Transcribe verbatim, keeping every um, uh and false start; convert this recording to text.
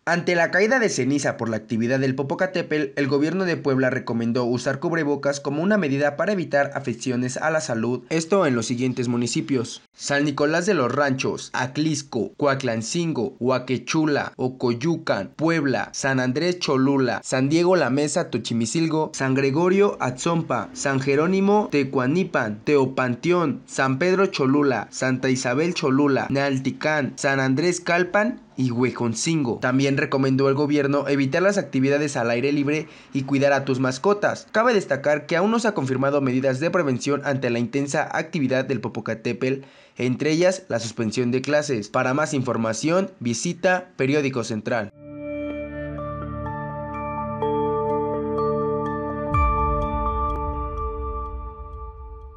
Ante la caída de ceniza por la actividad del Popocatépetl, el gobierno de Puebla recomendó usar cubrebocas como una medida para evitar afecciones a la salud, esto en los siguientes municipios: San Nicolás de los Ranchos, Aclisco, Coatlancingo, Huaquechula, Ocoyucan, Puebla, San Andrés Cholula, San Diego La Mesa Tochimicilgo, San Gregorio Atzompa, San Jerónimo Tecuanipan, Teopanteón, San Pedro Cholula, Santa Isabel Cholula, Nealticán, San Andrés Calpan y Huejoncingo. También recomendó el gobierno evitar las actividades al aire libre y cuidar a tus mascotas. Cabe destacar que aún no se ha confirmado medidas de prevención ante la intensa actividad del Popocatépetl, entre ellas la suspensión de clases. Para más información, visita Periódico Central.